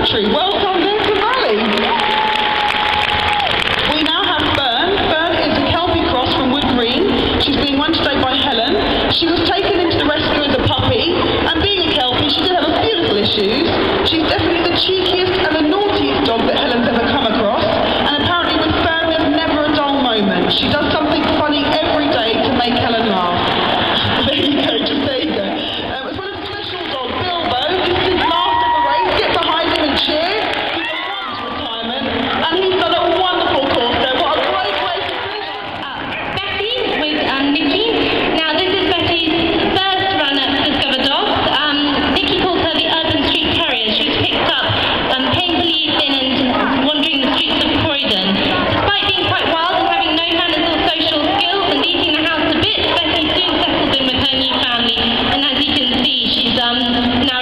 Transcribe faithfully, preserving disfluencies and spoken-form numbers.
country. Well done there to Mally. We now have Fern. Fern is a Kelpie cross from Wood Green. She's being run today by Helen. She was taken into the rescue as a puppy, and being a Kelpie, she did have a few little issues. She's definitely the cheekiest and the naughtiest dog that Helen's ever come across, and apparently with Fern there's never a dull moment. She does something funny every day to make Helen laugh. There you go, just there you go. Um, as well as a special dog, Bilbo. This is his last ever race. Get behind him and cheer. He's gone to retirement, and he's done a wonderful course there. What a great way to finish. Uh, Betty with um, Nikki. Now this is Betty's first run at Discover Dogs. Um, Nikki calls her the Urban Street Terrier. She was picked up um, painfully thin and wandering the streets of Croydon. Despite being quite wild and having no manners or social skills and eating the house a bit, Betty soon settled in with her new family, and as you can see, she's um, now